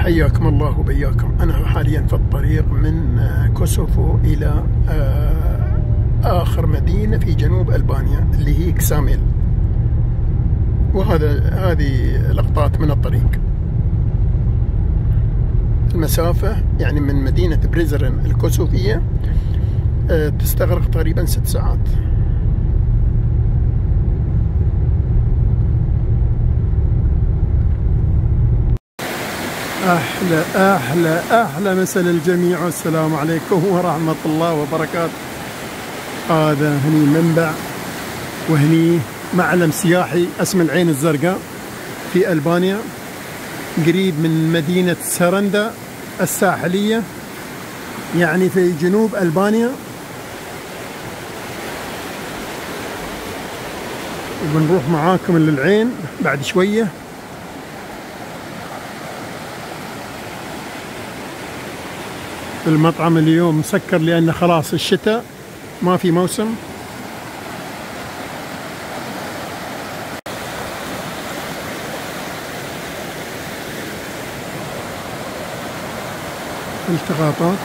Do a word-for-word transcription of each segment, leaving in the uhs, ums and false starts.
حياكم الله وبياكم. أنا حاليا في الطريق من كوسوفو إلى آخر مدينة في جنوب ألبانيا اللي هي كساميل، وهذا هذه لقطات من الطريق. المسافة يعني من مدينة بريزرن الكوسوفية تستغرق تقريبا ست ساعات. أحلى أحلى أحلى مساء للجميع، والسلام عليكم ورحمة الله وبركاته. هذا هني منبع وهني معلم سياحي اسمه العين الزرقاء في ألبانيا، قريب من مدينة سرندا الساحلية، يعني في جنوب ألبانيا. وبنروح معاكم للعين بعد شوية. المطعم اليوم مسكر لأنه خلاص الشتاء ما في موسم. التقاطات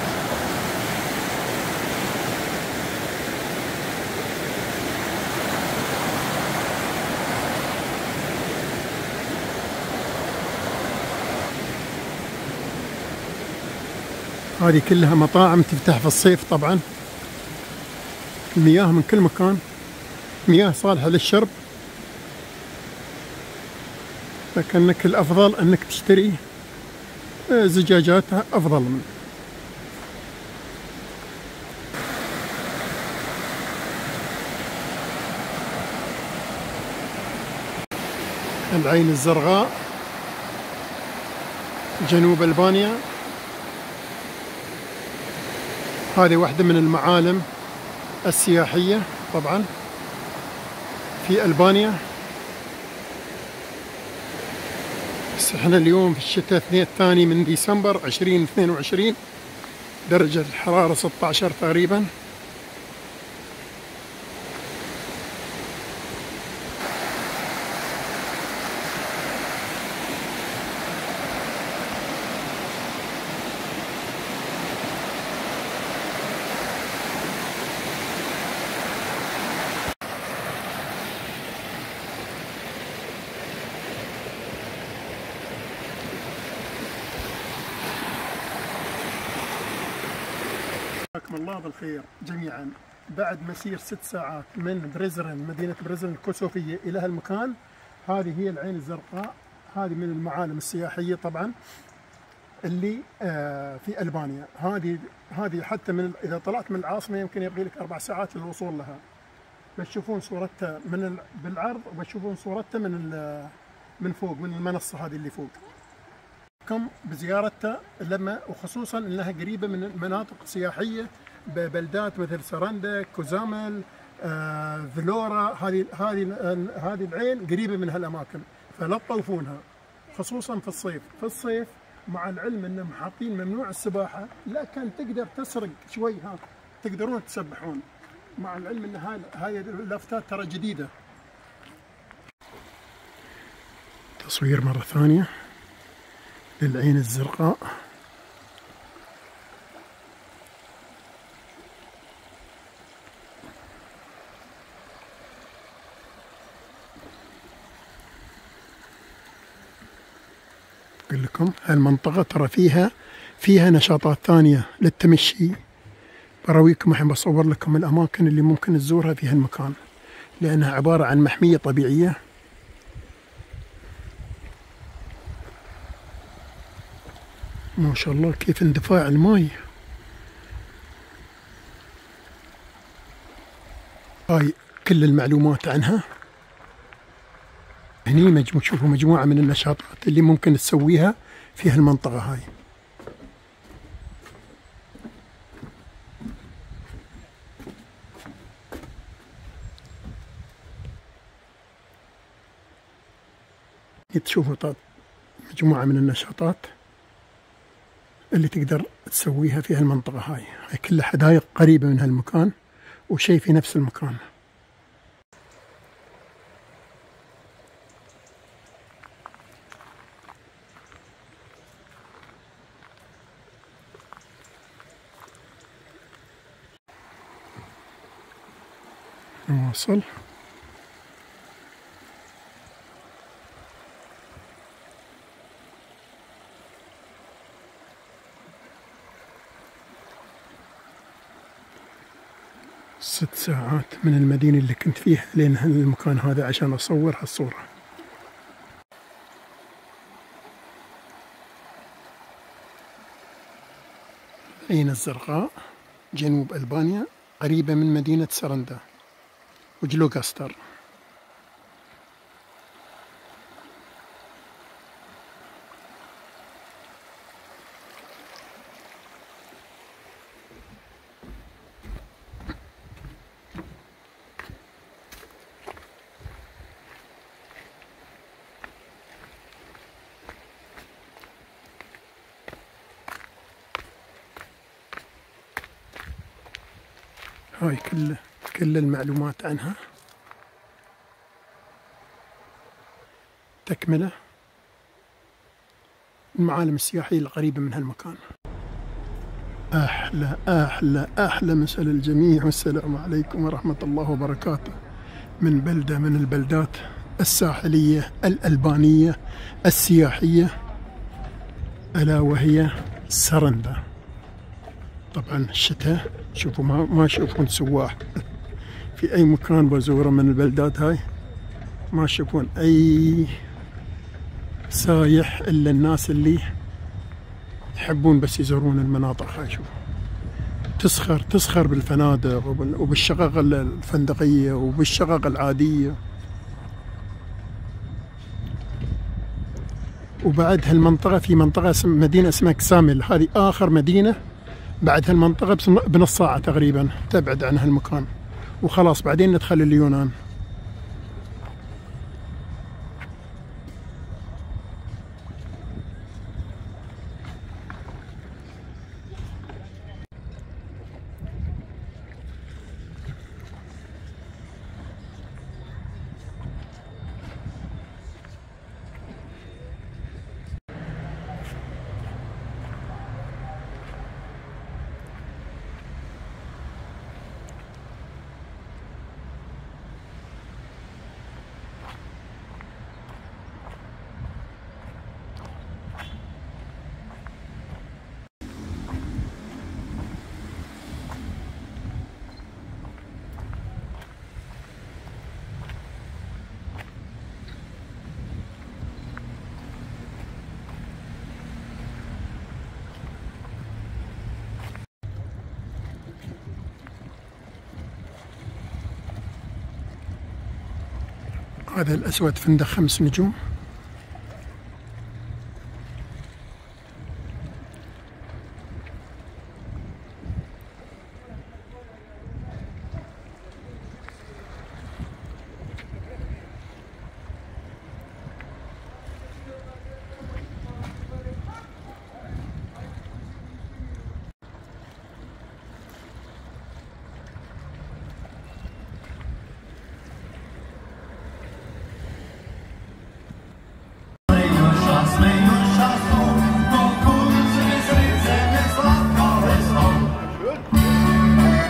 هذه كلها مطاعم تفتح في الصيف. طبعا المياه من كل مكان، مياه صالحة للشرب، لكنك الأفضل أنك تشتري زجاجاتها أفضل من العين الزرقاء جنوب ألبانيا. هذه واحدة من المعالم السياحية طبعا في ألبانيا. بس احنا اليوم في الشتاء اثنين الثاني من ديسمبر عشرين اثنين وعشرين، درجة الحرارة ستة عشر تقريبا. جزاكم الله بالخير جميعا. بعد مسير ست ساعات من بريزرن، مدينة بريزرن الكوسوفية، إلى هالمكان. هذه هي العين الزرقاء، هذه من المعالم السياحية طبعا اللي في ألبانيا. هذه هذه حتى من إذا طلعت من العاصمة يمكن يبغي لك أربع ساعات للوصول لها. بتشوفون صورتها من بالعرض، وبتشوفون صورتها من من فوق، من المنصة هذه اللي فوق. كم بزيارتها لما وخصوصا انها قريبه من مناطق سياحيه ببلدات مثل سرندا، كوزامل، آه، فلورا. هذه هذه هذه العين قريبه من هالاماكن، فلا تطوفونها خصوصا في الصيف. في الصيف مع العلم انهم حاطين ممنوع السباحه، لكن تقدر تسرق شوي، ها تقدرون تسبحون، مع العلم ان هاي هاي اللافتات ترى جديده. تصوير مره ثانيه للعين الزرقاء. أقول لكم هالمنطقة ترى فيها فيها نشاطات ثانية للتمشي. براويكم الحين، بصور لكم الأماكن اللي ممكن تزورها في هالمكان، لأنها عبارة عن محمية طبيعية. ما شاء الله كيف اندفاع الماء. هاي كل المعلومات عنها. هني مجموعة، شوفوا مجموعة من النشاطات اللي ممكن تسويها في هالمنطقة هاي. تشوفوا مجموعة من النشاطات اللي تقدر تسويها في هالمنطقة هاي. هاي كلها حدائق قريبة من هالمكان، وشيء في نفس المكان. نواصل. ست ساعات من المدينة اللي كنت فيها لين المكان هذا عشان أصور هالصورة. العين الزرقاء جنوب ألبانيا، قريبة من مدينة سرندا وجلوغاستر. هاي كل كل المعلومات عنها، تكملة المعالم السياحية القريبة من هالمكان. أحلى أحلى أحلى مساء للجميع، والسلام عليكم ورحمة الله وبركاته، من بلدة من البلدات الساحلية الألبانية السياحية، ألا وهي سرندا. طبعا الشتاء شوفوا ما ما يشوفون سواح في أي مكان بزوره من البلدات هاي، ما يشوفون أي سايح إلا الناس اللي يحبون بس يزورون المناطق هاي. شوف تسخر تسخر بالفنادق وبالشقق الفندقية وبالشقق العادية. وبعد هالمنطقة في منطقة مدينة اسمها كسامل، هذه آخر مدينة بعد هالمنطقة بنص ساعة تقريبا تبعد عن هالمكان، وخلاص بعدين ندخل اليونان. هذا الأسود فندق خمس نجوم.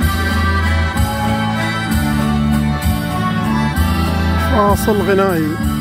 فاصل غنائي.